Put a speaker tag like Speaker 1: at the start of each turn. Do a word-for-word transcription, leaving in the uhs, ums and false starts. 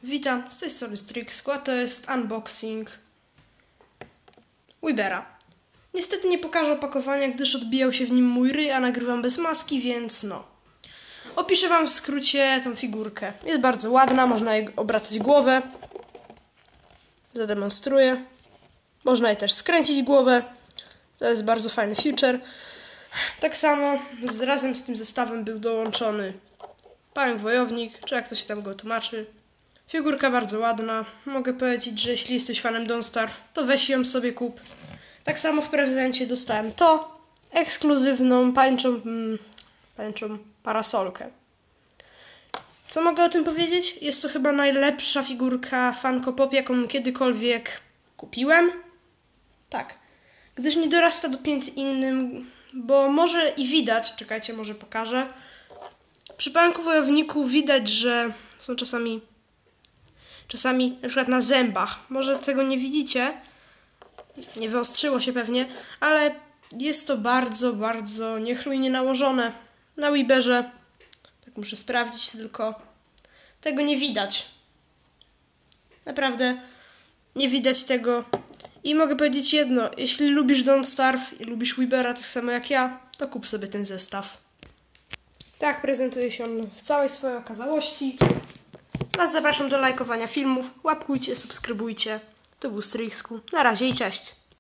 Speaker 1: Witam, z tej strony Strixku, a to jest unboxing Wibera. Niestety nie pokażę opakowania, gdyż odbijał się w nim mój ryj, a nagrywam bez maski, więc no. Opiszę wam w skrócie tą figurkę. Jest bardzo ładna, można jej obracać głowę. Zademonstruję. Można jej też skręcić głowę. To jest bardzo fajny feature. Tak samo z, razem z tym zestawem był dołączony pająk wojownik, czy jak to się tam go tłumaczy. Figurka bardzo ładna. Mogę powiedzieć, że jeśli jesteś fanem Don't Starve, to weź ją sobie kup. Tak samo w prezencie dostałem to, ekskluzywną pańczą, mm, pańczą parasolkę. Co mogę o tym powiedzieć? Jest to chyba najlepsza figurka Funko Pop, jaką kiedykolwiek kupiłem. Tak. Gdyż nie dorasta do pięć innym, bo może i widać, czekajcie, może pokażę. Przy pająku wojowniku widać, że są czasami czasami na przykład na zębach. Może tego nie widzicie, nie wyostrzyło się pewnie, ale jest to bardzo, bardzo niechlujnie nałożone. Na Wiberze, tak muszę sprawdzić tylko, tego nie widać. Naprawdę nie widać tego. I mogę powiedzieć jedno, jeśli lubisz Don't Starve i lubisz Wibera tak samo jak ja, to kup sobie ten zestaw. Tak prezentuje się on w całej swojej okazałości. Was zapraszam do lajkowania filmów, łapkujcie, subskrybujcie. To był Strixku. Na razie i cześć.